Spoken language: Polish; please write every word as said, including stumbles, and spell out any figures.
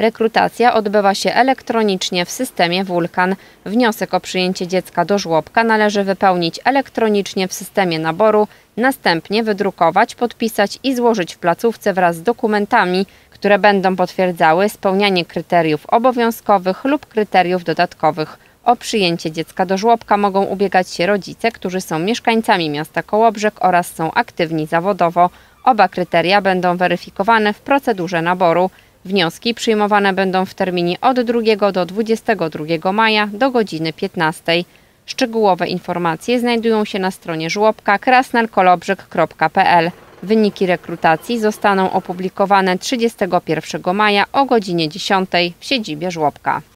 Rekrutacja odbywa się elektronicznie w systemie Wulkan. Wniosek o przyjęcie dziecka do żłobka należy wypełnić elektronicznie w systemie naboru, następnie wydrukować, podpisać i złożyć w placówce wraz z dokumentami, które będą potwierdzały spełnianie kryteriów obowiązkowych lub kryteriów dodatkowych. O przyjęcie dziecka do żłobka mogą ubiegać się rodzice, którzy są mieszkańcami miasta Kołobrzeg oraz są aktywni zawodowo. Oba kryteria będą weryfikowane w procedurze naboru. Wnioski przyjmowane będą w terminie od drugiego do dwudziestego drugiego maja do godziny piętnastej. Szczegółowe informacje znajdują się na stronie żłobka krasnalkolobrzeg kropka p l. Wyniki rekrutacji zostaną opublikowane trzydziestego pierwszego maja o godzinie dziesiątej w siedzibie żłobka.